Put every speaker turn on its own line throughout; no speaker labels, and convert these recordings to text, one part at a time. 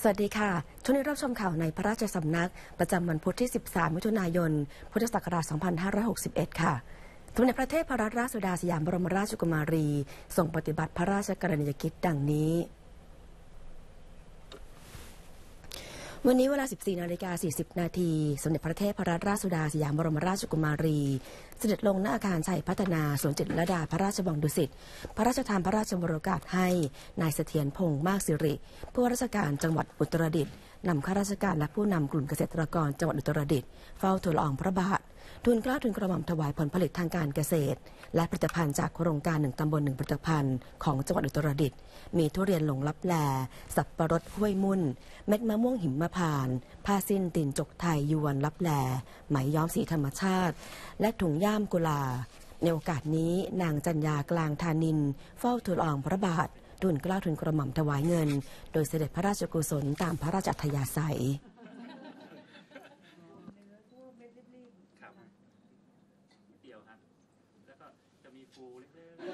วัสดีค่ะช่วงนี้รับชมข่าวในพระราชสำนักประจำวันพุธที่ 13 มิถุนายน พุทธศักราช 2561 ค่ะสมเด็จพระเทพรัตนราชสุดาสยามบรมราชกุมารีทรงปฏิบัติพระราชกรณียกิจดังนี้วันนี้เวลา 14:40 นาทีสมเด็จพระเทพรัตนราชสุดาสยามบรมราชกุมารีเสด็จลงณอาคารชัยพัฒนาสวนจิตรลดาพระราชวังดุสิตพระราชทานพระราชวโรกาสให้นายเสถียรพงษ์มากสิริผู้ว่าราชการจังหวัดอุตรดิตถ์นำข้าราชการและผู้นำกลุ่มเกษตรกรจังหวัดอุตรดิตถ์เฝ้าทูลละอองพระบาททูลเกล้าทูลกระหม่อมถวายผลผลิตทางการเกษตรและผลิตภัณฑ์จากโครงการ1 ตำบล 1 ผลิตภัณฑ์ของจังหวัดอุตรดิตถ์มีทุเรียนหลงลับแลสับปะรดห้วยมุ่นเม็ดมะม่วงหิมพานต์ผ้าสิ้นตีนจกไทยยวนลับแลไหมย้อมสีธรรมชาติและถุงย่ามกุลาในโอกาสนี้นางจัญญากลางธานินเฝ้าทูลละอองพระบาททูลเกล้าทูลกระหม่อมถวายเงินโดยเสด็จพระราชกุศลตามพระราชอัธยาศัย
เดียวครับแล้วก็จะมีฟูเล็กๆ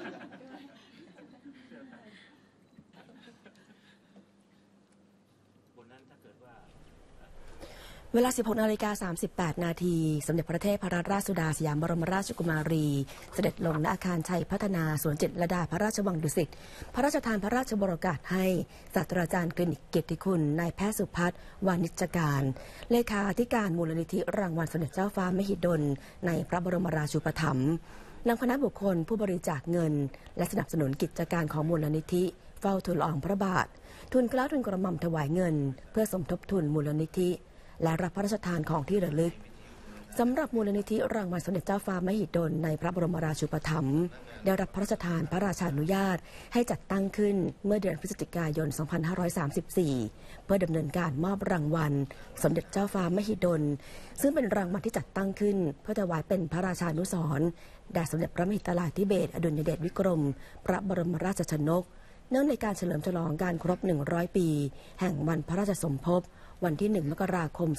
บนนั้นถ้าเกิดว่า
เวลา 16:38 นาทีสมเด็จพระเทพรัตนราชสุดาสยามบรมราชกุมารีเสด็จลงณอาคารชัยพัฒนาสวนจิตรลดาพระราชวังดุสิตพระราชทานพระราชวโรกาสให้ศาสตราจารย์คลินิกเกียรติคุณนายแพทย์สุพัฒน์วานิชการเลขาธิการมูลนิธิรางวัลสมเด็จเจ้าฟ้ามหิดลในพระบรมราชูปถัมภ์นำคณะบุคคลผู้บริจาคเงินและสนับสนุนกิจการของมูลนิธิเฝ้าทูลละอองพระบาททูลเกล้าทูลกระหม่อมถวายเงินเพื่อสมทบทุนมูลนิธิและรับพระราชทานของที่ระลึกสำหรับมูลนิธิรางวัลสมเด็จเจ้าฟ้ามหิดลในพระบรมราชูปถัมภ์ได้รับพระราชทานพระราชานุญาตให้จัดตั้งขึ้นเมื่อเดือนพฤศจิกายน 2534 เพื่อดำเนินการมอบรางวัลสมเด็จเจ้าฟ้ามหิดลซึ่งเป็นรางวัลที่จัดตั้งขึ้นเพื่อถวายเป็นพระราชานุสรณ์แด่สมเด็จพระมหิดลธิเบศรอดุลยเดชวิกรมพระบรมราชชนกเนื่องในการเฉลิมฉลองการครบ 100 ปีแห่งวันพระราชสมภพวันที่ 1 มกราคม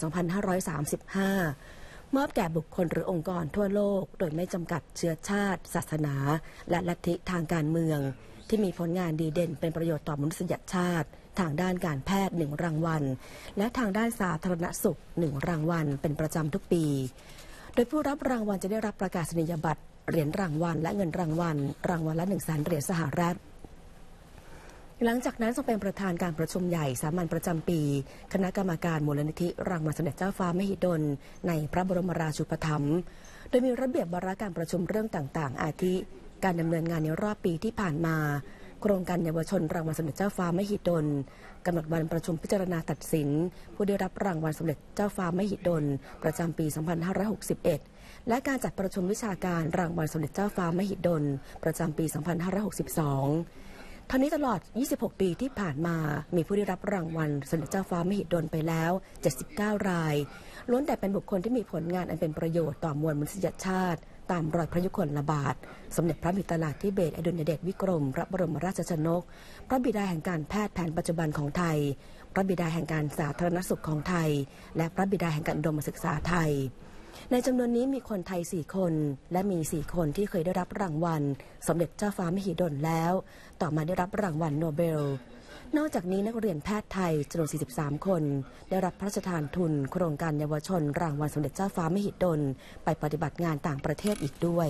2535 มอบแก่บุคคลหรือองค์กรทั่วโลกโดยไม่จำกัดเชื้อชาติศาสนาและลัทธิทางการเมืองที่มีผลงานดีเด่นเป็นประโยชน์ต่อมนุษยชาติทางด้านการแพทย์1 รางวัลและทางด้านสาธารณสุข1 รางวัลเป็นประจำทุกปีโดยผู้รับรางวัลจะได้รับประกาศนียบัตรเหรียญรางวัลและเงินรางวัลละ 100,000 เหรียญสหรัฐหลังจากนั้นทรงเป็นประธานการประชุมใหญ่สามัญประจำปีคณะกรรมการมูลนิธิรางวัลสมเด็จเจ้าฟ้ามหิดลในพระบรมราชูปถัมภ์โดยมีระเบียบวาระการประชุมเรื่องต่างๆอาทิการดำเนินงานในรอบปีที่ผ่านมาโครงการเยาวชนรางวัลสมเด็จเจ้าฟ้ามหิดลกำหนดวันประชุมพิจารณาตัดสินผู้ได้รับรางวัลสมเด็จเจ้าฟ้ามหิดลประจำปี 2561 และการจัดประชุมวิชาการรางวัลสมเด็จเจ้าฟ้ามหิดลประจำปี 2562ทั้งนี้ตลอด 26 ปีที่ผ่านมามีผู้ได้รับรางวัลสมเด็จเจ้าฟ้ามหิดลไปแล้ว 79 รายล้วนแต่เป็นบุคคลที่มีผลงานอันเป็นประโยชน์ต่อมวลมนุษยชาติตามรอยพระยุคลบาทสมเด็จพระมหิดลธิเบศรอดุลยเดชวิกรมพระบรมราชชนกพระบิดาแห่งการแพทย์แผนปัจจุบันของไทยพระบิดาแห่งการสาธารณสุขของไทยและพระบิดาแห่งการอุดมศึกษาไทยในจำนวนนี้มีคนไทย 4 คนและมี 4 คนที่เคยได้รับรางวัลสมเด็จเจ้าฟ้ามหิดลแล้วต่อมาได้รับรางวัลโนเบลนอกจากนี้นักเรียนแพทย์ไทยจำนวน 43 คนได้รับพระราชทานทุนโครงการเยาวชนรางวัลสมเด็จเจ้าฟ้ามหิดลไปปฏิบัติงานต่างประเทศอีกด้วย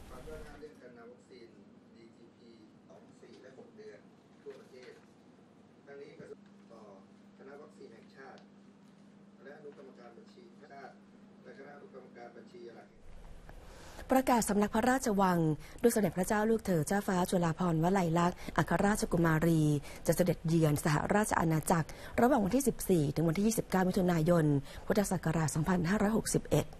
ประกาศสำนักพระราชวังด้วยสมเด็จพระเจ้าลูกเธอเจ้าฟ้าจุฬาภรณ์วลัยลักษณ์อัครราชกุมารีจะเสด็จเยือนสหราชอาณาจักรระหว่างวันที่ 14 ถึงวันที่ 29 มิถุนายน พุทธศักราช 2561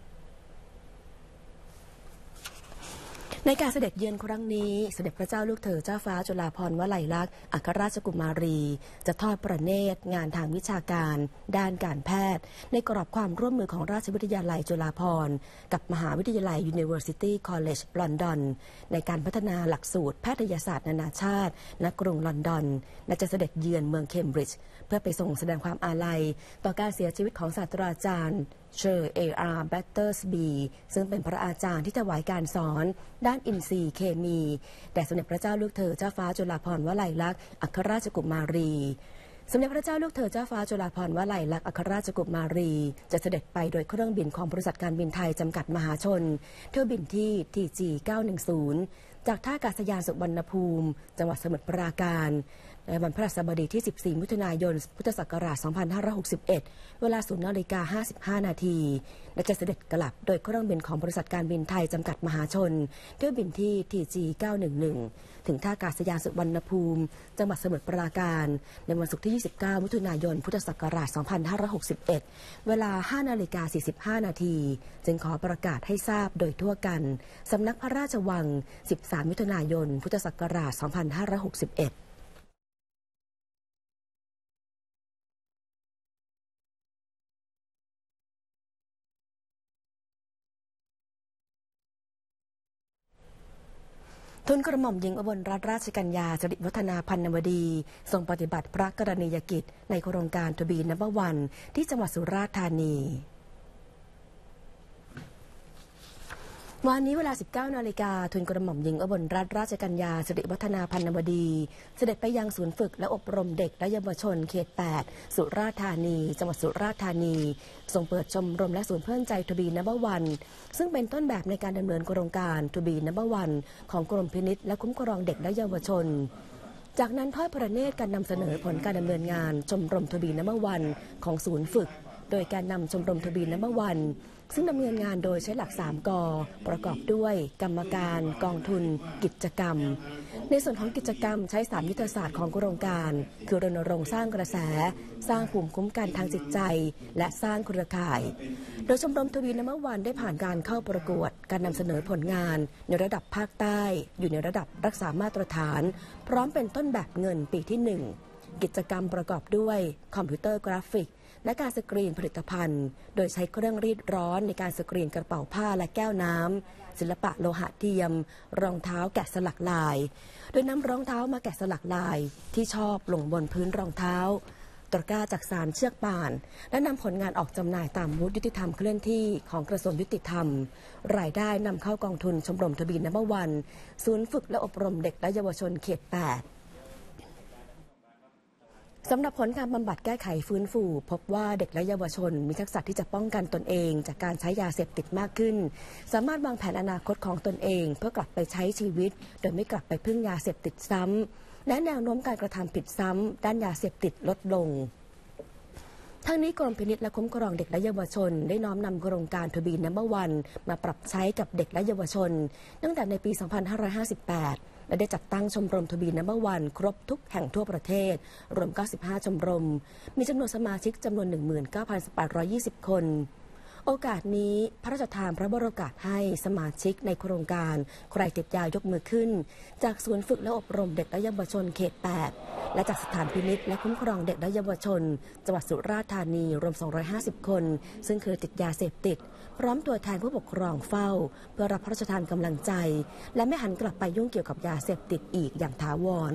ในการเสด็จเยือนครั้งนี้เสด็จพระเจ้าลูกเธอเจ้าฟ้าจุฬาภรณ์วลัยลักษณ์อัครราชกุมารีจะทอดประเนตรงานทางวิชาการด้านการแพทย์ในกรอบความร่วมมือของราชวิทยาลัยจุฬาภรณ์กับมหาวิทยาลัย University College London ในการพัฒนาหลักสูตรแพทยศาสตร์นานาชาติณกรุงลอนดอนและจะเสด็จเยือนเมืองเคมบริดจ์เพื่อไปส่งแสดงความอาลัยต่อการเสียชีวิตของศาสตราจารย์เชอร์ A.R. แบตเตอร์สบีซึ่งเป็นพระอาจารย์ที่ถวายการสอนด้านอินทรีย์เคมีแด่สมเด็จพระเจ้าลูกเธอเจ้าฟ้าจุฬาภรณ์วลัยลักษณ์อัครราชกุมารีสมเด็จพระเจ้าลูกเธอเจ้าฟ้าจุฬาภรณ์วลัยลักษณ์อัครราชกุมารีจะเสด็จไปโดยเครื่องบินของบริษัทการบินไทยจำกัดมหาชนเที่ยวบินที่ TG 910จากท่าอากาศยานสุวรรณภูมิจังหวัดสมุทรปราการในวันพฤหัสบดีที่ 14 มิถุนายน พุทธศักราช 2561 เวลา 0:55 นาทีและจะเสด็จกลับโดยเครื่องบินของบริษัทการบินไทยจำกัดมหาชนเที่ยวบินที่ TG 911ถึงท่าอากาศยานสุวรรณภูมิจังหวัดสมุทรปราการในวันศุกร์ที่ 29 มิถุนายน พุทธศักราช 2561 เวลา 5:45 นาทีจึงขอประกาศให้ทราบโดยทั่วกันสำนักพระราชวัง 13 มิถุนายน พุทธศักราช 2561ทูลกระหม่อมหญิงอุบลรัตนราชกัญญาสิริวัฒนาพันนวดีทรงปฏิบัติพระกรณียกิจในโครงการทบีนัมเบอร์วันที่จังหวัดสุราษฎร์ธานีวันนี้เวลา 19 นาฬิกาทูลกระหม่อมหญิงอุบลรัตนราชกัญญาสิริวัฒนาพันนวดีเสด็จไปยังศูนย์ฝึกและอบรมเด็กและเยาวชนเขต 8 สุราษฎร์ธานีจังหวัดสุราษฎร์ธานีทรงเปิดชมรมและศูนย์เพื่อนใจทบีนัมเบอร์วันซึ่งเป็นต้นแบบในการดำเนินโครงการทบีนัมเบอร์วันของกรมพินิจและคุ้มครองเด็กและเยาวชนจากนั้นทอดพระเนตรการนำเสนอผลการดำเนินงานชมรมทบีนัมเบอร์วันของศูนย์ฝึกโดยการนำชมรมทบีนัมเบอร์วันซึ่งดำเนินงานโดยใช้หลัก 3 กประกอบด้วยกรรมการกองทุนกิจกรรมในส่วนของกิจกรรมใช้ 3 ยุทธศาสตร์ของโครงการคือรณรงค์สร้างกระแสสร้างภูมิคุ้มกันทางจิตใจและสร้างเครือข่ายโดยชมรมทบีนัมเบอร์วันได้ผ่านการเข้าประกวดการนำเสนอผลงานในระดับภาคใต้อยู่ในระดับรักษามาตรฐานพร้อมเป็นต้นแบบเงินปีที่ 1กิจกรรมประกอบด้วยคอมพิวเตอร์กราฟิกและการสกรีนผลิตภัณฑ์โดยใช้เครื่องรีดร้อนในการสกรีนกระเป๋าผ้าและแก้วน้ำศิลปะโลหะเทียมรองเท้าแกะสลักลายโดยนำรองเท้ามาแกะสลักลายที่ชอบลงบนพื้นรองเท้าตะกร้าจักสานเชือกป่านและนำผลงานออกจำหน่ายตามบูธยุติธรรมเคลื่อนที่ของกระทรวงยุติธรรมรายได้นำเข้ากองทุนชมรมทบีนัมเบอร์วันศูนย์ฝึกและอบรมเด็กและเยาวชนเขต 8สำหรับผลการบำบัดแก้ไขฟื้นฟูพบว่าเด็กและเยาวชนมีทักษะที่จะป้องกันตนเองจากการใช้ยาเสพติดมากขึ้นสามารถวางแผนอนาคตของตนเองเพื่อกลับไปใช้ชีวิตโดยไม่กลับไปพึ่งยาเสพติดซ้ำและแนวโน้มการกระทำผิดซ้ำด้านยาเสพติดลดลงทั้งนี้กรมพินิจและคุ้มครองเด็กและเยาวชนได้น้อมนำโครงการทบีนัมเบอร์วันมาปรับใช้กับเด็กและเยาวชนตั้งแต่ในปี 2558และได้จัดตั้งชมรมทบีนัมเบอร์วันครบทุกแห่งทั่วประเทศรวม 95 ชมรมมีจำนวนสมาชิกจำนวน 19,820 คนโอกาสนี้พระราชทานพระบรมโอกาสให้สมาชิกในโครงการใครติดยายกมือขึ้นจากศูนย์ฝึกและอบรมเด็กและเยาวชนเขต 8และจากสถานพินิจและคุ้มครองเด็กและเยาวชนจังหวัดสุราษฎร์ธานีรวม 250 คนซึ่งเคยติดยาเสพติดพร้อมตัวแทนผู้ปกครองเฝ้าเพื่อรับพระราชทานกำลังใจและไม่หันกลับไปยุ่งเกี่ยวกับยาเสพติดอีกอย่างถาวร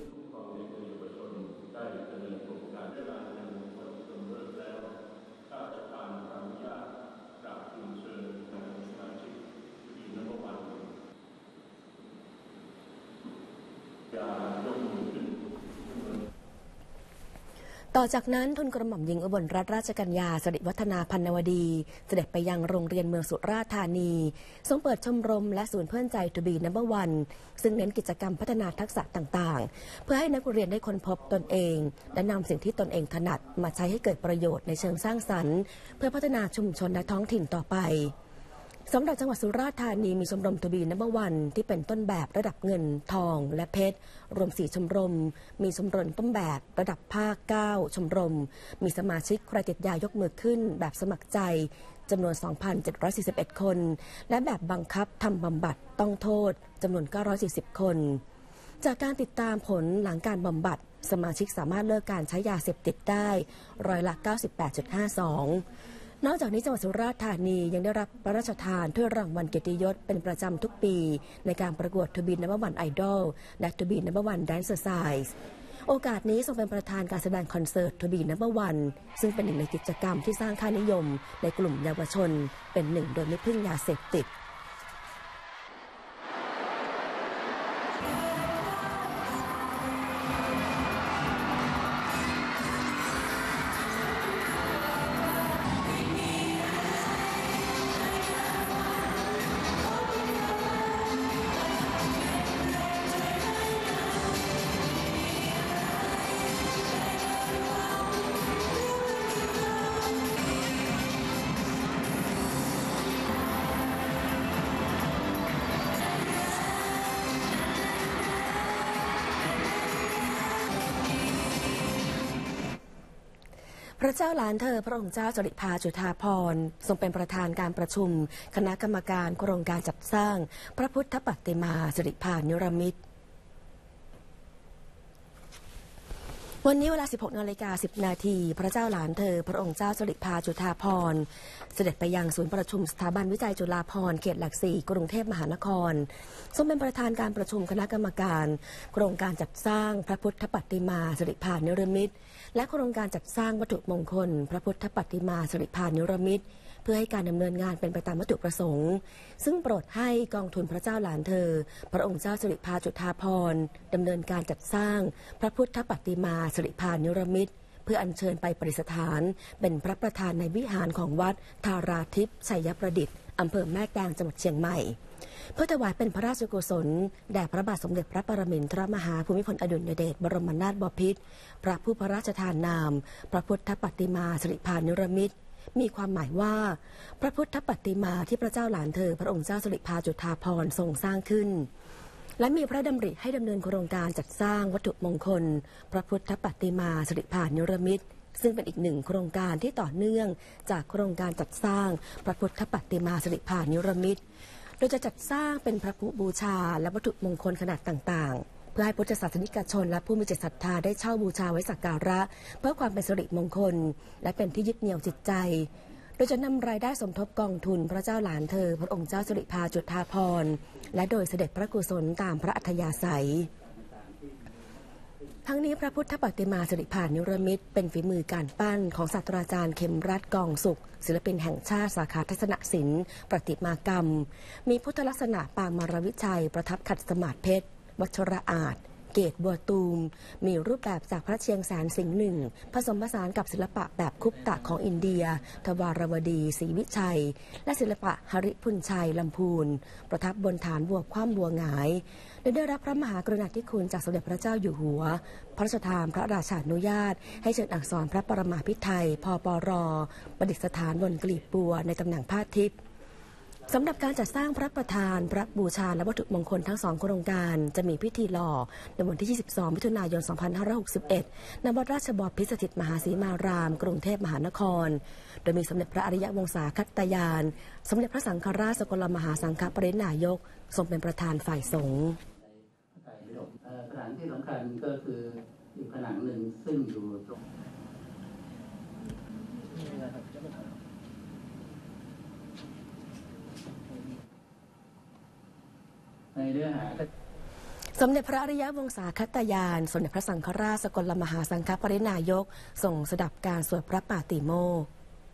ต่อจากนั้นทูลกระหม่อมหญิงอุบลรัตนราชกัญญาสิริวัฒนาพันนวดีเสด็จไปยังโรงเรียนเมืองสุราษฎร์ธานีทรงเปิดชมรมและศูนย์เพื่อนใจทบีนัมเบอร์วันซึ่งเน้นกิจกรรมพัฒนาทักษะต่างๆเพื่อให้นักเรียนได้ค้นพบตนเองและนำสิ่งที่ตนเองถนัดมาใช้ให้เกิดประโยชน์ในเชิงสร้างสรรค์เพื่อพัฒนาชุมชนและท้องถิ่นต่อไปสำหรับจังหวัดสุราษฎร์ธานีมีชมรมทบีนัมเบอร์วันที่เป็นต้นแบบระดับเงินทองและเพชรรวม4ชมรมมีชมรมต้นแบบระดับภาค9ชมรมมีสมาชิกใครติดยายกมือขึ้นแบบสมัครใจจำนวน 2,741 คนและแบบบังคับทำบำบัดต้องโทษจำนวน940คนจากการติดตามผลหลังการบำบัดสมาชิกสามารถเลิกการใช้ยาเสพติดได้ร้อยละ 98.52นอกจากนี้จังหวัดสุราษฎร์ธานียังได้รับพระราชทานถ้วยรางวัลเกียรติยศเป็นประจำทุกปีในการประกวดทบีนัมเบอร์วันไอดอลและทบีนัมเบอร์วันแดนเซอร์ไซส์โอกาสนี้ทรงเป็นประธานการแสดงคอนเสิร์ตทบีนัมเบอร์วันซึ่งเป็นหนึ่งในกิจกรรมที่สร้างค่านิยมในกลุ่มเยาวชนเป็นหนึ่งโดยไม่พึ่งยาเสพติดพระเจ้าหลานเธอพระองค์เจ้าสิริภาจุฑาภรณ์ทรงเป็นประธานการประชุมคณะกรรมการโครงการจัดสร้างพระพุทธปฏิมาสิริภานิรมิตวันนี้เวลา 16:10 นาทีพระเจ้าหลานเธอพระองค์เจ้าสิริภาจุฑาภรณ์เสด็จไปยังศูนย์ประชุมสถาบันวิจัยจุฬาภรณ์เขตหลักสี่กรุงเทพมหานครทรงเป็นประธานการประชุมคณะกรรมการโครงการจัดสร้างพระพุทธปฏิมาสิริภานิรมิตและโครงการจัดสร้างวัตถุมงคลพระพุทธปฏิมาสิริภานิรมิตเพื่อให้การดำเนินงานเป็นไปตามวัตถุประสงค์ซึ่งโปรดให้กองทุนพระเจ้าหลานเธอพระองค์เจ้าสิริภาจุฑาภรณ์ดำเนินการจัดสร้างพระพุทธปฏิมาสิริภานิรมิตเพื่ออัญเชิญไปประดิษฐานเป็นพระประธานในวิหารของวัดธาราทิพย์ชัยประดิษฐ์อำเภอแม่กลางจังหวัดเชียงใหม่เพื่อถวายเป็นพระราชกุศลแด่พระบาทสมเด็จพระปรมินทรมหาภูมิพลอดุลยเดชบรมนาถบพิตรพระผู้พระราชทานนามพระพุทธปฏิมาสิริภานิรมิตมีความหมายว่าพระพุทธปฏิมาที่พระเจ้าหลานเธอพระองค์เจ้าสิริภาจุฑาภรณ์ทรงสร้างขึ้นและมีพระดำริให้ดำเนินโครงการจัดสร้างวัตถุมงคลพระพุทธปฏิมาสิริภานิรมิตซึ่งเป็นอีกหนึ่งโครงการที่ต่อเนื่องจากโครงการจัดสร้างพระพุทธปฏิมาสิริภานิรมิตโดยจะจัดสร้างเป็นพระพุบูชาและวัตถุมงคลขนาดต่างๆเพื่อให้พุทธศาสนิกชนและผู้มีจิตศรัทธาได้เช่าบูชาไว้สักการะเพื่อความเป็นสิริมงคลและเป็นที่ยึดเหนี่ยวจิตใจโดยจะนำรายได้สมทบกองทุนพระเจ้าหลานเธอพระองค์เจ้าสิริภาจุฑาภรณ์และโดยเสด็จพระกุศลตามพระอัธยาศัยทั้งนี้พระพุทธปฏิมาสิริภานิรมิตเป็นฝีมือการปั้นของศาสตราจารย์เข็มรัตน์กองสุขศิลปินแห่งชาติสาขาทัศนศิลป์ประติมากรรมมีพุทธลักษณะปางมารวิชัยประทับขัดสมาธิเพชรวัชระอาจเกตบัวตูมมีรูปแบบจากพระเชียงแสนสิงห์หนึ่งผสมผสานกับศิลปะแบบคุปตะของอินเดียทวารวดีศรีวิชัยและศิลปะหริพุนชัยลำพูนประทับบนฐานบัวคว่ำบัวหงายโดยได้รับพระมหากรุณาธิคุณจากสมเด็จพระเจ้าอยู่หัวพระราชทานพระราชานุญาตให้เชิญอักษรพระปรมาภิไธยพปรประดิษฐานบนกลีบบัวในตำแหน่งผ้าทิพย์สำหรับการจัดสร้างพระประธานพระบูชาและวัตถุมงคลทั้งสองโครงการจะมีพิธีหล่อในวันที่ 22 มิถุนายน 2561 ณ วัดราชบพิตรสถิตมหาสีมารามกรุงเทพมหานครโดยมีสมเด็จพระอริยวงศาคัตตยานสมเด็จพระสังฆราชสกลมหาสังฆปรินายกทรงเป็นประธานฝ่ายสงฆ์
ผนังที่สำคัญก็คืออีกผนังหนึ่งซึ่งอยู่ตรงในเนื้อหา
สมเด็จพระอริยวงศาคัตตยานสมเด็จพระสังฆราชสกลมหาสังฆปรินายกทรงสดับการสวดพระปาติโมกข์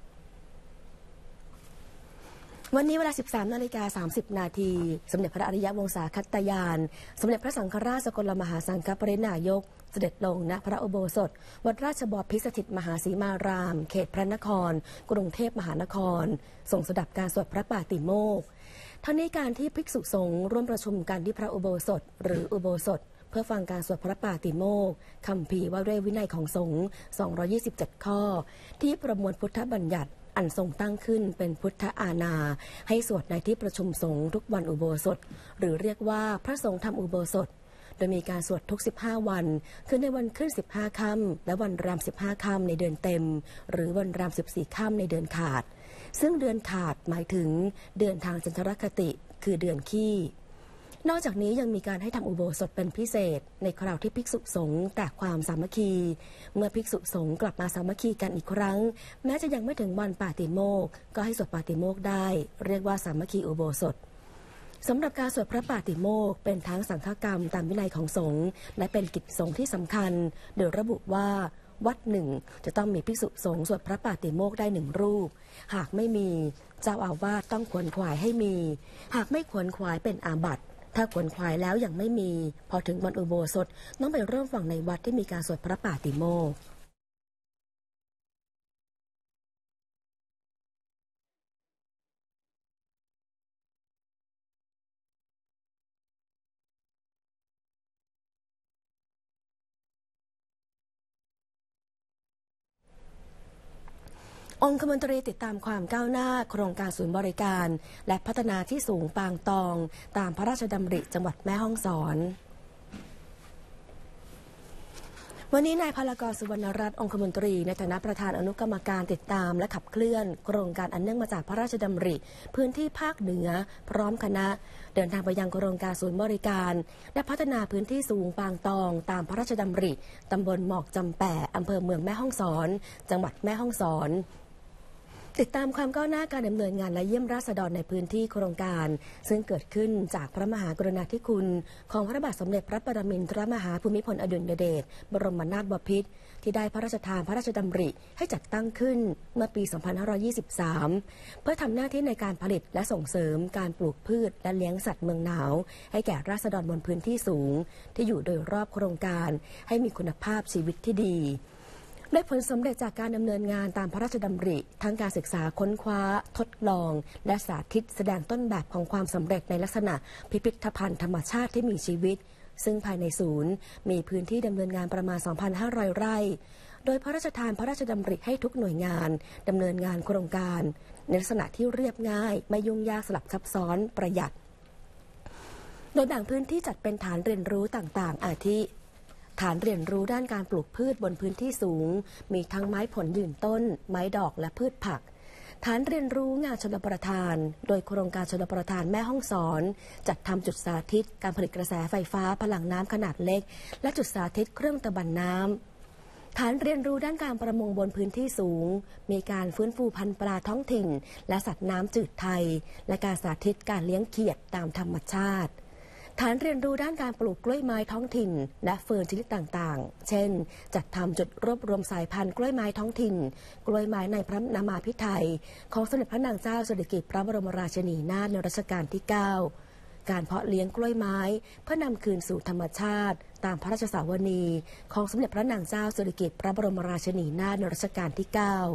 วันนี้เวลา 13:30 นาทีสมเด็จพระอริยวงศาคัตตยานสมเด็จพระสังฆราชสกลมหาสังฆปรินายกเสด็จลงณพระอุโบสถวัดราชบพิตรสถิตมหาสีมารามเขตพระนครกรุงเทพมหานครทรงสดับการสวดพระปาติโมกข์ทั้งนี้การที่ภิกษุสงฆ์ร่วมประชุมกันที่พระอุโบสถหรืออุโบสถเพื่อฟังการสวดพระปาติโมกข์คัมภีร์ว่าด้วยวินัยของสงฆ์227 ข้อที่ประมวลพุทธบัญญัติอันทรงตั้งขึ้นเป็นพุทธอาณาให้สวดในที่ประชุมสงฆ์ทุกวันอุโบสถหรือเรียกว่าพระสงฆ์ทำอุโบสถโดยมีการสวดทุก15วันคือในวันขึ้น15ค่ำและวันรำ15ค่ำในเดือนเต็มหรือวันรำ14ค่ำในเดือนขาดซึ่งเดือนขาดหมายถึงเดือนทางจันทรคติคือเดือนขี้นอกจากนี้ยังมีการให้ทำอุโบสถเป็นพิเศษในคราวที่ภิกษุสงฆ์แตกความสามัคคีเมื่อภิกษุสงฆ์กลับมาสามัคคีกันอีกครั้งแม้จะยังไม่ถึงวันปาติโมกข์ก็ให้สวดปาติโมกข์ได้เรียกว่าสามัคคีอุโบสถสำหรับการสวดพระปาติโมกข์เป็นทั้งสังฆกรรมตามวินัยของสงฆ์และเป็นกิจสงฆ์ที่สำคัญโดยระบุว่าวัดหนึ่งจะต้องมีภิกษุสงฆ์สวดพระปาติโมกข์ได้1 รูปหากไม่มีเจ้าอาวาสต้องขวนขวายให้มีหากไม่ขวนขวายเป็นอาบัติถ้าขวนขวายแล้วยังไม่มีพอถึงวันอุโบสถต้องไปเริ่มฟังในวัดที่มีการสวดพระปาติโมกข์ องคมนตรีติดตามความก้าวหน้าโครงการศูนย์บริการและพัฒนาที่สูงปางตองตามพระราชดำริจังหวัดแม่ฮ่องสอนวันนี้นายพลากร สุวรรณรัตน์ องคมนตรีในฐานะประธานอนุกรรมการติดตามและขับเคลื่อนโครงการอันเนื่องมาจากพระราชดำริพื้นที่ภาคเหนือพร้อมคณะเดินทางไปยังโครงการศูนย์บริการและพัฒนาพื้นที่สูงปางตองตามพระราชดำริตำบลหมอกจำแปะอำเภอเมืองแม่ฮ่องสอนจังหวัดแม่ฮ่องสอนติดตามความก้าวหน้าการดำเนินงานและเยี่ยมราษฎรในพื้นที่โครงการซึ่งเกิดขึ้นจากพระมหากรุณาธิคุณของพระบาทสมเด็จพระปรมินทรมหาภูมิพลอดุลยเดชบรมนาถบพิตรที่ได้พระราชทานพระราชดำริให้จัดตั้งขึ้นเมื่อปี 2523 เพื่อทำหน้าที่ในการผลิตและส่งเสริมการปลูกพืชและเลี้ยงสัตว์เมืองหนาวให้แก่ราษฎรบนพื้นที่สูงที่อยู่โดยรอบโครงการให้มีคุณภาพชีวิตที่ดีได้ผลสำเร็จจากการดำเนินงานตามพระราชดำริทั้งการศึกษาค้นคว้าทดลองและสาธิตแสดงต้นแบบของความสำเร็จในลักษณะพิพิธภัณฑ์ธรรมชาติที่มีชีวิตซึ่งภายในศูนย์มีพื้นที่ดำเนินงานประมาณ 2,500 ไร่โดยพระราชทานพระราชดำริให้ทุกหน่วยงานดำเนินงานโครงการในลักษณะที่เรียบง่ายไม่ยุ่งยากสลับซับซ้อนประหยัดโดยแบ่งพื้นที่จัดเป็นฐานเรียนรู้ต่างๆอาทิฐานเรียนรู้ด้านการปลูกพืชบนพื้นที่สูงมีทั้งไม้ผลยืนต้นไม้ดอกและพืชผักฐานเรียนรู้งานชลประทานโดยโครงการชลประทานแม่ฮ่องสอนจัดทำจุดสาธิตการผลิตกระแสไฟฟ้าพลังน้ำขนาดเล็กและจุดสาธิตเครื่องตะบันน้ำฐานเรียนรู้ด้านการประมงบนพื้นที่สูงมีการฟื้นฟูพันธุ์ปลาท้องถิ่นและสัตว์น้ำจืดไทยและการสาธิตการเลี้ยงเขียดตามธรรมชาติฐานเรียนรู้ด้านการปลูกกล้วยไม้ท้องถิ่นและเฟิร์นชนิดต่างๆเช่นจัดทำจุดรวบรวมสายพันธุ์กล้วยไม้ท้องถิ่นกล้วยไม้ในพระนามาภิไธยของสมเด็จพระนางเจ้าสิริกิติ์พระบรมราชินีนาถในรัชกาลที่ 9 การเพาะเลี้ยงกล้วยไม้เพื่อนำคืนสู่ธรรมชาติตามพระราชสาวนีของสมเด็จพระนางเจ้าสิริกิติ์พระบรมราชินีนาถในรัชกาลที่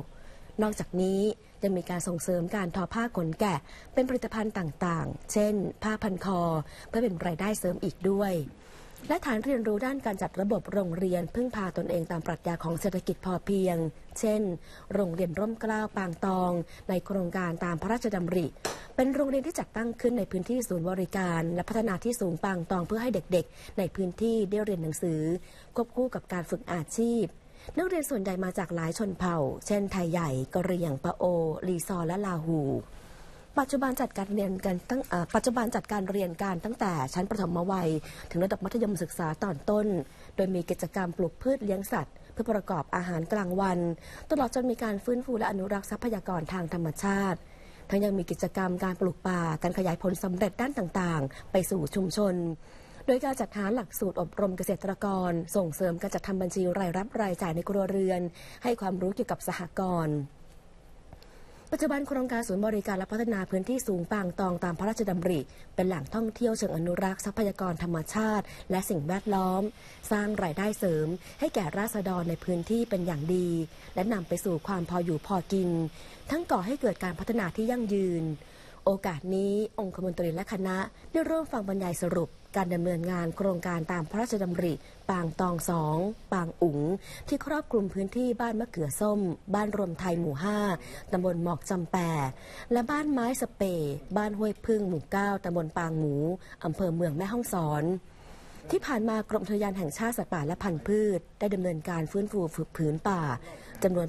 9 นอกจากนี้ยังมีการส่งเสริมการทอผ้าขนแกะเป็นผลิตภัณฑ์ต่างๆเช่นผ้าพันคอเพื่อเป็นรายได้เสริมอีกด้วยและฐานเรียนรู้ด้านการจัดระบบโรงเรียนพึ่งพาตนเองตามปรัชญาของเศรษฐกิจพอเพียงเช่นโรงเรียนร่มเกล้าปางตองในโครงการตามพระราชดำริเป็นโรงเรียนที่จัดตั้งขึ้นในพื้นที่ศูนย์บริการและพัฒนาที่สูงปางตองเพื่อให้เด็กๆในพื้นที่ได้เรียนหนังสือควบคู่กับการฝึกอาชีพนักเรียนส่วนใหญ่มาจากหลายชนเผ่าเช่นไทยใหญ่กะเหรี่ยงปะโอลีซอร์และลาหูปัจจุบันจัดการเรียนกันตั้งแต่ชั้นประถมวัยถึงระดับมัธยมศึกษาตอนต้นโดยมีกิจกรรมปลูกพืชเลี้ยงสัตว์เพื่อประกอบอาหารกลางวันตลอดจนมีการฟื้นฟูและอนุรักษ์ทรัพยากรทางธรรมชาติทั้งยังมีกิจกรรมการปลูกป่าการขยายผลสำเร็จด้านต่างๆไปสู่ชุมชนโดยการจัดหาหลักสูตรอบรมเกษตรกรส่งเสริมการจัดทำบัญชีรายรับรายจ่ายในครัวเรือนให้ความรู้เกี่ยวกับสหกรณ์ปัจจุบันโครงการศูนย์บริการและพัฒนาพื้นที่สูงปางตองตามพระราชดำริเป็นแหล่งท่องเที่ยวเชิงอนุรักษ์ทรัพยากรธรรมชาติและสิ่งแวดล้อมสร้างรายได้เสริมให้แก่ราษฎรในพื้นที่เป็นอย่างดีและนำไปสู่ความพออยู่พอกินทั้งก่อให้เกิดการพัฒนาที่ยั่งยืนโอกาสนี้องคมนตรีและคณะได้ร่วมฟังบรรยายสรุปการดำเนินงานโครงการตามพระราชดำริปางตอง2ปางอุ๋งที่ครอบคลุมพื้นที่บ้านมะเขือส้มบ้านรวมไทยหมู่5ตำบลหมอกจำแปและบ้านไม้สเปบ้านห้วยพึ่งหมู่9ตำบลปางหมูอำเภอเมืองแม่ฮ่องสอนที่ผ่านมากรมอุทยานแห่งชาติสัตว์ป่าและพันธุ์พืชได้ดำเนินการฟื้นฟูผืนป่าจำนวน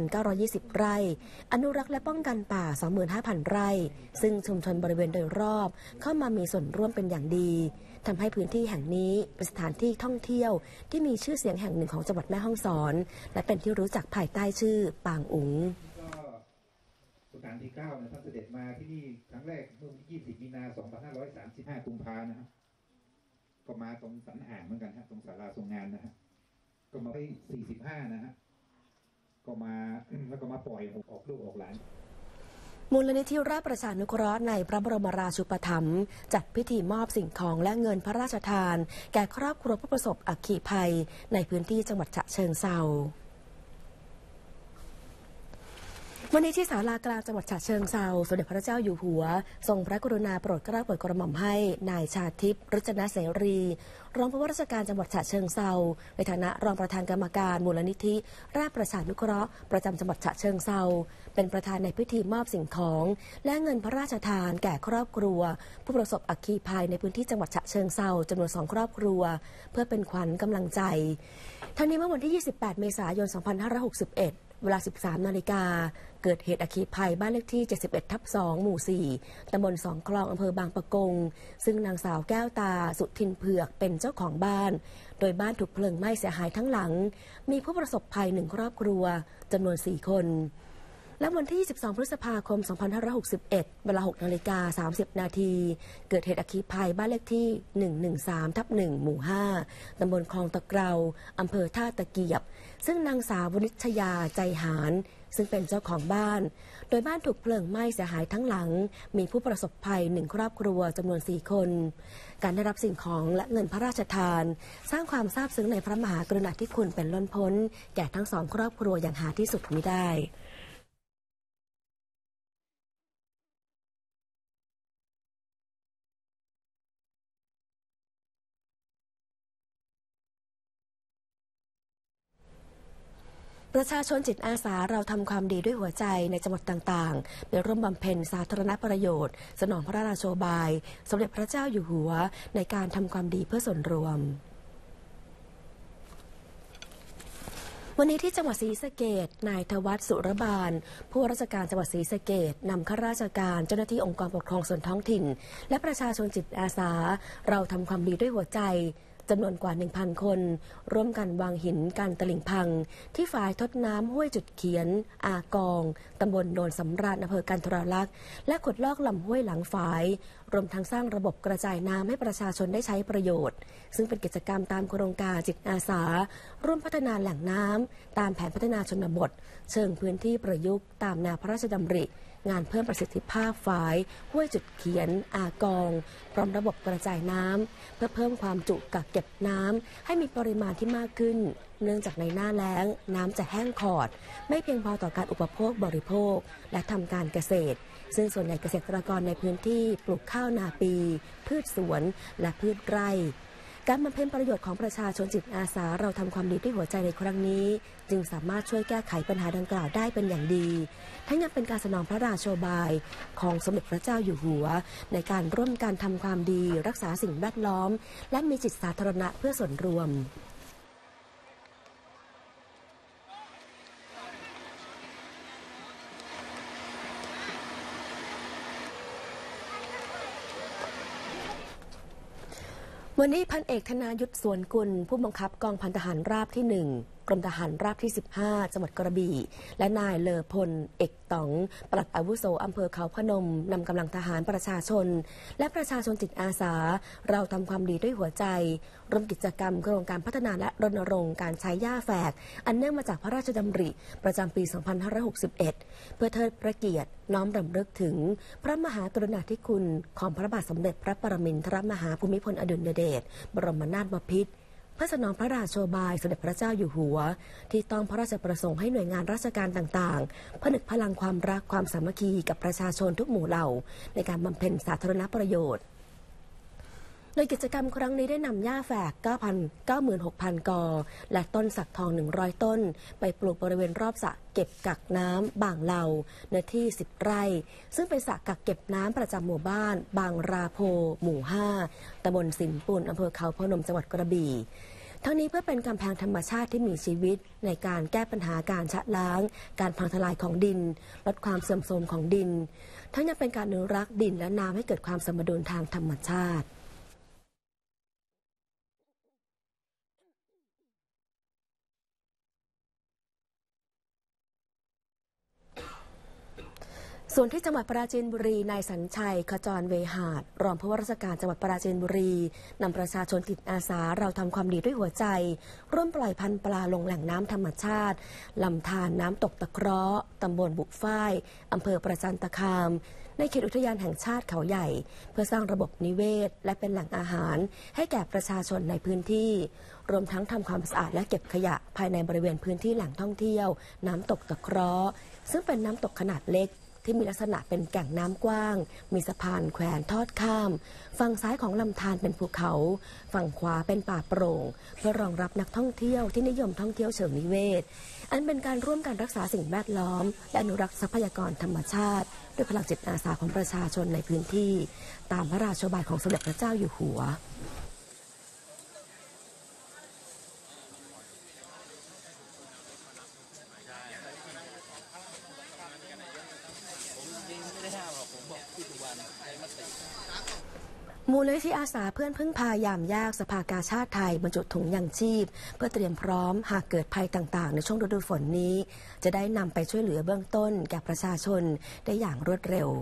8,920 ไร่อนุรักษ์และป้องกันป่า 25,000 ไร่ซึ่งชุมชนบริเวณโดยรอบเข้ามามีส่วนร่วมเป็นอย่างดีทำให้พื้นที่แห่งนี้เป็นสถานที่ท่องเที่ยวที่มีชื่อเสียงแห่งหนึ่งของจังหวัดแม่ฮ่องสอนและเป็นที่รู้จักภายใต้ชื่อปางอุ๋ง
สุการที่ 9 ท่านเสด็จมาที่นี่ครั้งแรกเมื่อวันที่20 มีนา 2535 กุมภานะครับก็มาตรงสันอ่างเหมือนกันฮะตรงศาลาทรงงานนะฮะก็มาได้45นะฮะก็มาแล้วก็มาปล่อยออกลูกออกหลาน
มูลนิธิราชประชานุเคราะห์ในพระบรมราชูปถัมภ์จัดพิธีมอบสิ่งของและเงินพระราชทานแก่ครอบครัวผู้ประสบอัคคีภัยในพื้นที่จังหวัดฉะเชิงเทราวันนี้ที่ศาลากลางจังหวัดฉะเชิงเทราสมเด็จพระเจ้าอยู่หัวทรงพระกรุณาโปรดเกล้าโปรดกระหม่อมให้นายชาทิพย์รัตนเสรีรองผู้ว่าราชการจังหวัดฉะเชิงเทราในฐานะรองประธานกรรมการมูลนิธิราชประชานุเคราะห์ประจำจังหวัดฉะเชิงเทราเป็นประธานในพิธีมอบสิ่งของและเงินพระราชทานแก่ครอบครัวผู้ประสบอัคคีภัยในพื้นที่จังหวัดฉะเชิงเทราจำนวน2ครอบครัวเพื่อเป็นขวัญกำลังใจทั้งนี้เมื่อวันที่28เมษายน2561เวลา 13 นาฬิกาเกิดเหตุอัคคีภัยบ้านเลขที่ 71/2 หมู่ 4 ตำบลสองคลองอำเภอบางปะกงซึ่งนางสาวแก้วตาสุทินเผือกเป็นเจ้าของบ้านโดยบ้านถูกเพลิงไหม้เสียหายทั้งหลังมีผู้ประสบภัย1ครอบครัวจำนวน 4 คนและวันที่ 22 พฤษภาคม 2561 เวลา 6:30 นาทีเกิดเหตุอัคคีภัยบ้านเลขที่ 113/1 หมู่ 5 ตำบลคลองตะเกราอำเภอท่าตะเกียบซึ่งนางสาววณิชยาใจหารซึ่งเป็นเจ้าของบ้านโดยบ้านถูกเพลิงไหม้เสียหายทั้งหลังมีผู้ประสบภัย1ครอบครัวจำนวน 4 คนการได้รับสิ่งของและเงินพระราชทานสร้างความซาบซึ้งในพระมหากรุณาธิคุณเป็นล้นพ้นแก่ทั้ง2ครอบครัวอย่างหาที่สุดมิได้ประชาชนจิตอาสาเราทำความดีด้วยหัวใจในจังหวัดต่างๆไปร่วมบำเพ็ญสาธารณประโยชน์สนองพระราโชบายสมเด็จพระเจ้าอยู่หัวในการทำความดีเพื่อส่วนรวมวันนี้ที่จังหวัดศรีสะเกษนายธวัฒน์สุรบาลผู้ว่าราชการจังหวัดศรีสะเกษนำข้าราชการเจ้าหน้าที่องค์กรปกครองส่วนท้องถิ่นและประชาชนจิตอาสาเราทำความดีด้วยหัวใจจำนวนกว่า 1,000 คนร่วมกันวางหินกันตลิ่งพังที่ฝ่ายทดน้ำห้วยจุดเขียนอากองตำบลโนนสำราญอำเภอกันทรลักษณ์และขุดลอกลำห้วยหลังฝายรวมทั้งสร้างระบบกระจายน้ำให้ประชาชนได้ใช้ประโยชน์ซึ่งเป็นกิจกรรมตามโครงการจิตอาสาร่วมพัฒนาแหล่งน้ำตามแผนพัฒนาชนบทเชิงพื้นที่ประยุกต์ตามแนวพระราชดำริงานเพิ่มประสิทธิภาพฝายห้วยจุดเขียนอากองพร้อมระบบกระจายน้ำเพื่อเพิ่มความจุกักเก็บน้ำให้มีปริมาณที่มากขึ้นเนื่องจากในหน้าแล้งน้ำจะแห้งขอดไม่เพียงพอต่อการอุปโภคบริโภคและทำการเกษตรซึ่งส่วนใหญ่เกษตรกรในพื้นที่ปลูกข้าวนาปีพืชสวนและพืชไร่การบำเพ็ญประโยชน์ของประชาชนจิตอาสาเราทำความดีด้วยหัวใจในครั้งนี้จึงสามารถช่วยแก้ไขปัญหาดังกล่าวได้เป็นอย่างดีทั้งยังเป็นการสนองพระราโชบายของสมเด็จพระเจ้าอยู่หัวในการร่วมกันทำความดีรักษาสิ่งแวดล้อมและมีจิตสาธารณะเพื่อส่วนรวมวันนี้พันเอกธนายุทธสวนกุลผู้บังคับกองพันทหารราบที่ 1 กรมทหารราบที่ 15 จังหวัดกระบี่และนายเลอพลเอกต๋องปลัดอาวุโสอำเภอเขาพนมนำกำลังทหารประชาชนและประชาชนจิตอาสาเราทำความดีด้วยหัวใจร่วมกิจกรรมโครงการพัฒนาและรณรงค์การใช้หญ้าแฝกอันเนื่องมาจากพระราชดำริประจำปี 2561 เพื่อเทิดพระเกียรติน้อมรำลึกถึงพระมหากรุณาธิคุณของพระบาทสมเด็จพระปรมินทรมหาภูมิพลอดุลยเดชบรมนาถบพิตรเพื่อสนองพระราโชบายสมเด็จพระเจ้าอยู่หัวที่ต้องพระราชประสงค์ให้หน่วยงานราชการต่างๆผนึกพลังความรักความสามัคคีกับประชาชนทุกหมู่เหล่าในการบำเพ็ญสาธารณประโยชน์โดยกิจกรรมครั้งนี้ได้นำหญ้าแฝก 96,000 กอและต้นสักทอง100ต้นไปปลูกบริเวณรอบสระเก็บกักน้ำบางเหลาเนื้อที่10ไร่ซึ่งเป็นสระกักเก็บน้ำประจำหมู่บ้านบางราโพหมู่ 5 ตำบลสินปุ่นอำเภอเขาพนมจังหวัดกระบี่ทั้งนี้เพื่อเป็นกำแพงธรรมชาติที่มีชีวิตในการแก้ปัญหาการชะล้างการพังทลายของดินลดความเสื่อมโทรมของดินทั้งยังเป็นการอนุรักษ์ดินและน้ำให้เกิดความสมดุลทางธรรมชาติส่วนที่จังหวัดปราจีนบุรีนายสัญชัยขจรเวหาดรองผู้ว่าราชการจังหวัดปราจีนบุรีนำประชาชนจิตอาสาเราทำความดีด้วยหัวใจร่วมปล่อยพันธุ์ปลาลงแหล่งน้ำธรรมชาติลำธารน้ำตกตะเคราะห์ตำบลบุฝ้ายอำเภอประจันตคามในเขตอุทยานแห่งชาติเขาใหญ่เพื่อสร้างระบบนิเวศและเป็นแหล่งอาหารให้แก่ประชาชนในพื้นที่รวมทั้งทำความสะอาดและเก็บขยะภายในบริเวณพื้นที่แหล่งท่องเที่ยวน้ำตกตะเคราะห์ซึ่งเป็นน้ำตกขนาดเล็กที่มีลักษณะเป็นแก่งน้ำกว้างมีสะพานแขวนทอดข้ามฝั่งซ้ายของลำธารเป็นภูเขาฝั่งขวาเป็นป่าโปร่งเพื่อรองรับนักท่องเที่ยวที่นิยมท่องเที่ยวเชิงนิเวศอันเป็นการร่วมกันรักษาสิ่งแวดล้อมและอนุรักษ์ทรัพยากรธรรมชาติด้วยพลังจิตอาสาของประชาชนในพื้นที่ตามพระราชโองการของสมเด็จพระเจ้าอยู่หัวมูลนิธิอาสาเพื่อนพึ่งพายามยากสภากาชาติไทยบรรจุถุงยังชีพเพื่อเตรียมพร้อมหากเกิดภัยต่างๆในช่วงฤดูฝนนี้จะได้นำไปช่วยเหลือเบื้องต้นแก่ประชาชนได้อย่างรวดเร็ว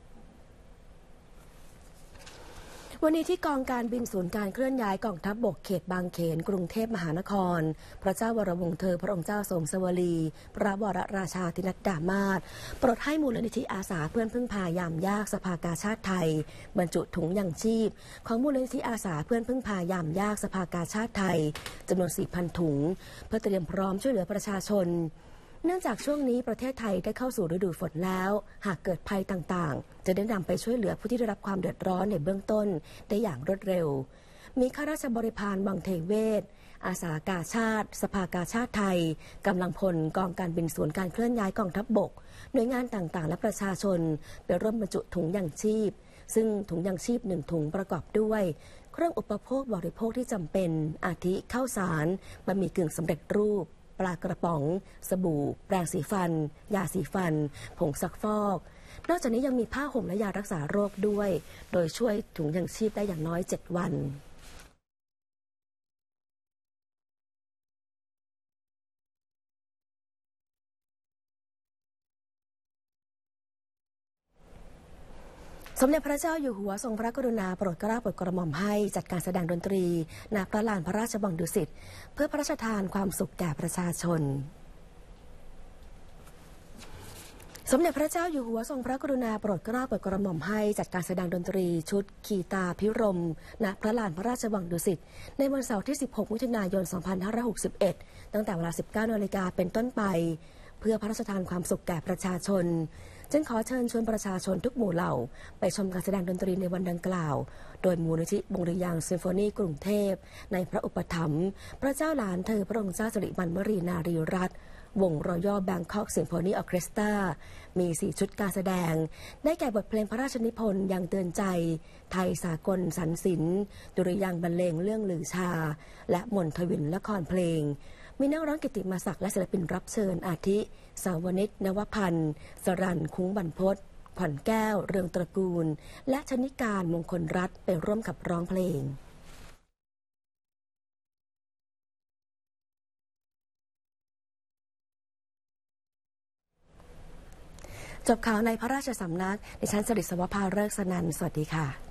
วันนี้ที่กองการบินศูนย์การเคลื่อนย้ายกองทัพบกเขตบางเขนกรุงเทพมหานครพระเจ้าวรวงศ์เธอพระองค์เจ้าสมสวลีพระวรราชาธินัดดามาศโปรดให้มูลนิธิอาสาเพื่อนพึ่งพายามยากสภากาชาติไทยบรรจุถุงยังชีพของมูลนิธิอาสาเพื่อนพึ่งพายามยากสภากาชาติไทยจำนวน 4,000 ถุงเพื่อเตรียมพร้อมช่วยเหลือประชาชนเนื่องจากช่วงนี้ประเทศไทยได้เข้าสู่ฤดูฝนแล้วหากเกิดภัยต่างๆจะได้นำไปช่วยเหลือผู้ที่ได้รับความเดือดร้อนในเบื้องต้นได้อย่างรวดเร็วมีข้าราชบริพารวังเทเวศอาสากาชาติสภากาชาติไทยกำลังพลกองการบินศูนย์การเคลื่อนย้ายกองทัพบกหน่วยงานต่างๆและประชาชนไปร่วมบรรจุถุงยังชีพซึ่งถุงยังชีพ1ถุงประกอบด้วยเครื่องอุปโภคบริโภคที่จำเป็นอาทิข้าวสารบะหมี่กึ่งสำเร็จรูปปลากระป๋องสบู่แปรงสีฟันยาสีฟันผงซักฟอกนอกจากนี้ยังมีผ้าห่มและยารักษาโรคด้วยโดยช่วยถุงยังชีพได้อย่างน้อย7 วันสมเด็จพระเจ้าอยู่หัวทรงพระกรุณาโปรดเกล้าโปรดกระหม่อมให้จัดการแสดงดนตรีณพระลานพระราชวังดุสิตเพื่อพระราชทานความสุขแก่ประชาชนสมเด็จพระเจ้าอยู่หัวทรงพระกรุณาโปรดเกล้าโปรดกระหม่อมให้จัดการแสดงดนตรีชุดขีตาพิรมณพระลานพระราชวังดุสิตในวันเสาร์ที่16มิถุนายน2561ตั้งแต่เวลา 19 นาฬิกาเป็นต้นไปเพื่อพระราชทานความสุขแก่ประชาชนจึงขอเชิญชวนประชาชนทุกหมู่เหล่าไปชมการแสดงดนตรีในวันดังกล่าวโดยมูลนิธิวงริยางค์ซิมโฟนีกรุงเทพในพระอุปถัมภ์พระเจ้าหลานเธอพระองค์เจ้าสิริวัณวรีนารีรัตน์วงรอยัลแบงคอกซิมโฟนีออร์เคสตรามี4ชุดการแสดงได้แก่บทเพลงพระราชนิพนธ์ยังเตือนใจไทยสากลสรรศิลป์ดุริยางค์บรรเลงเรื่องลือชาและมนทวินละครเพลงมีนักร้องกิตติมศักดิ์และศิลปินรับเชิญอาทิสาวนิชนวพันธ์สรัญคุ้งบรรพตขวัญแก้วเรืองตระกูลและชนิการมงคลรัตน์ไปร่วมกับร้องเพลงจบข่าวในพระราชสำนักดิฉันสริศวภาฤกษ์สนันท์สวัสดีค่ะ